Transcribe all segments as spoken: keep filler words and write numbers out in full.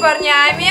парнями?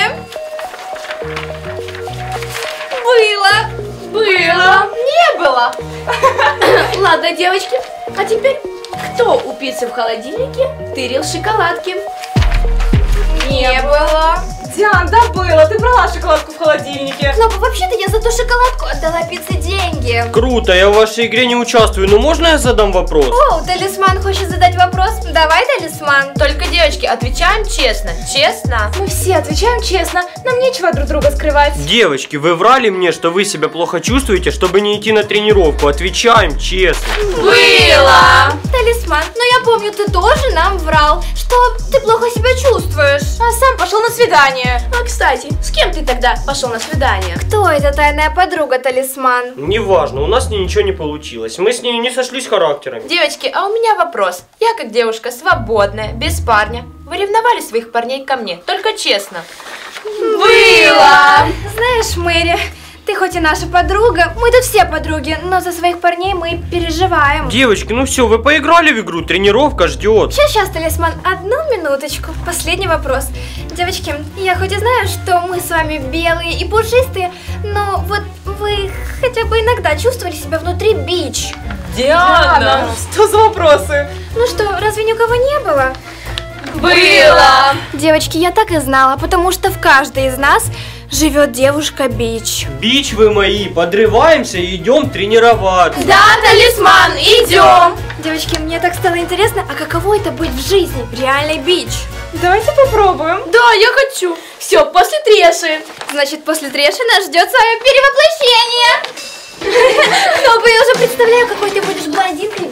Было. Было. Не было. Ладно, девочки, а теперь кто у пиццы в холодильнике тырил шоколадки? Не было. Диан, да было, ты брала шоколадку в холодильнике. Но вообще-то я за ту шоколадку отдала пицце деньги. Круто, я в вашей игре не участвую, но можно я задам вопрос? О, Талисман хочет задать вопрос. Давай, Талисман. Только, девочки, отвечаем честно. Честно. Мы все отвечаем честно, нам нечего друг друга скрывать. Девочки, вы врали мне, что вы себя плохо чувствуете, чтобы не идти на тренировку. Отвечаем честно. Было. Талисман, но я помню, ты тоже нам врал, что ты плохо себя чувствуешь. А сам пошел на свидание. А, кстати, с кем ты тогда пошел на свидание? Кто эта тайная подруга, Талисман? Неважно, у нас с ней ничего не получилось. Мы с ней не сошлись характерами. Девочки, а у меня вопрос. Я как девушка свободная, без парня. Вы ревновали своих парней ко мне? Только честно. Было. Знаешь, Мэри, ты хоть и наша подруга, мы тут все подруги, но за своих парней мы переживаем. Девочки, ну все, вы поиграли в игру, тренировка ждет. Сейчас, сейчас, Талисман, одну минуточку. Последний вопрос. Девочки, я хоть и знаю, что мы с вами белые и пушистые, но вот вы хотя бы иногда чувствовали себя внутри бич? Диана! Что за вопросы? Ну что, разве ни у кого не было? Было! Девочки, я так и знала, потому что в каждой из нас живет девушка бич. Бич вы мои, подрываемся и идем тренироваться. Да, Талисман, идем! Девочки, мне так стало интересно, а каково это быть в жизни? Реальный бич. Давайте попробуем. Да, я хочу. Все, после треши. Значит, после треши нас ждет с вами перевоплощение. Ну-ка, я уже представляю, какой ты будешь блондинкой.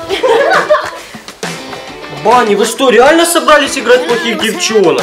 Бани, вы что, реально собрались играть в плохих девчонок?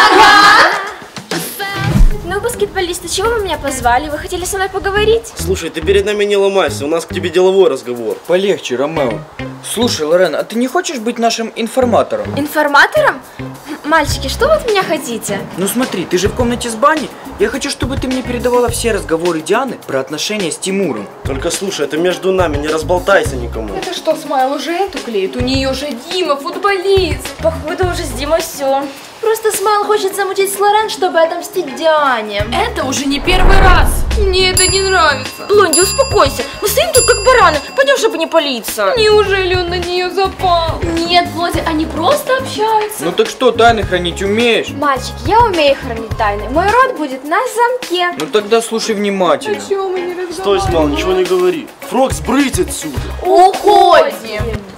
Ну, баскетболисты, чего вы меня позвали? Вы хотели со мной поговорить? Слушай, ты перед нами не ломайся, у нас к тебе деловой разговор. Полегче, Ромео. Слушай, Лорен, а ты не хочешь быть нашим информатором? Информатором? Мальчики, что вы от меня хотите? Ну смотри, ты же в комнате с Бани. Я хочу, чтобы ты мне передавала все разговоры Дианы про отношения с Тимуром. Только слушай, это между нами, не разболтайся никому. Это что, Смайл уже эту клеит? У нее же Дима, футболист. Походу уже с Димой все. Просто Смайл хочет замутить с Лорен, чтобы отомстить Диане. Это уже не первый раз. Мне это не нравится. Блонди, успокойся. Мы стоим тут как бараны. Пойдем, чтобы не палиться. Неужели он на нее запал? Нет, Блонди, они просто общаются. Ну так что, тайны хранить умеешь? Мальчики, я умею хранить тайны. Мой рот будет на замке. Ну тогда слушай внимательно. Чего мы не разговариваем? Стой, Смал, ничего не говори. Фрог, сбрыть отсюда. Уходим.